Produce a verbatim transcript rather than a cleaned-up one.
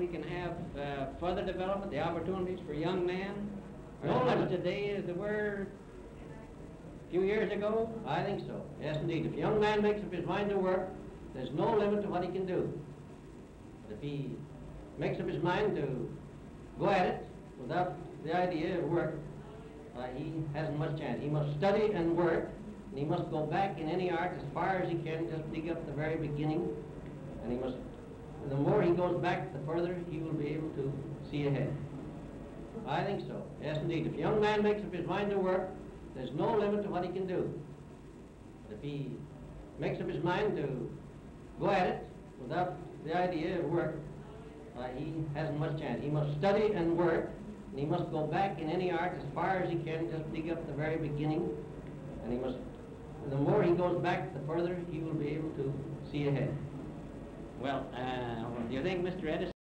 we can have uh, further development, the opportunities for young men are No as much limit. today as they were a few years ago? I think so. Yes, indeed. If a young man makes up his mind to work, there's no limit to what he can do. But if he makes up his mind to go at it without the idea of work, uh, he hasn't much chance. He must study and work, and he must go back in any art as far as he can, just dig up the very beginning, and he must, the more he goes back, the further he will be able to see ahead. I think so. Yes, indeed. If a young man makes up his mind to work, there's no limit to what he can do. But if he makes up his mind to go at it without the idea of work, uh, he hasn't much chance. He must study and work, and he must go back in any art as far as he can, just dig up the very beginning, and he must, the more he goes back, the further he will be able to see ahead. Well, uh, do you think Mister Edison